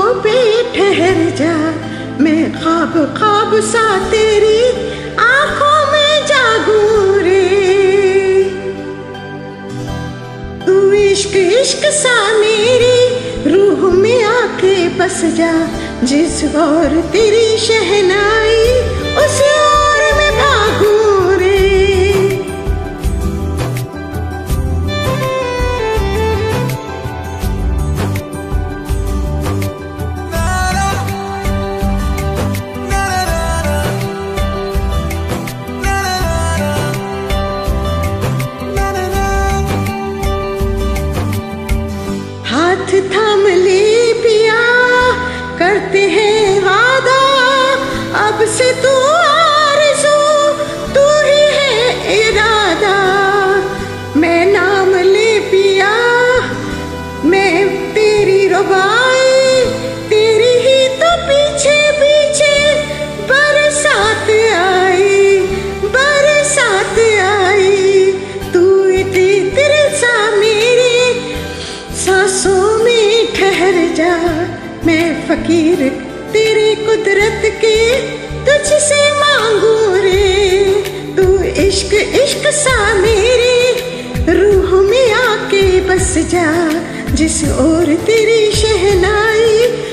पे ठहर जा, मैं ख्वाब ख्वाब सा तेरी आंखों में जागूं रे। तू इश्क इश्क सा मेरी रूह में आके बस जा, जिस और तेरी शहनाई उस और में भागूं रे। हाथ थाम ले पिया, करते हैं वादा, अब से तू आरज़ू, तू ही है इरादा। मैं नाम ले पिया, मैं तेरी रुबाई, तेरी ही तो पीछे पीछे बरसात आई, बरसात आई। तू इतनी तिरसा मेरी सांसों में ठहर जा, मैं फकीर तेरी कुदरत के तुझसे मांगू रे। तू इश्क इश्क सा मेरी रूह में आके बस जा, जिस और तेरी शहनाई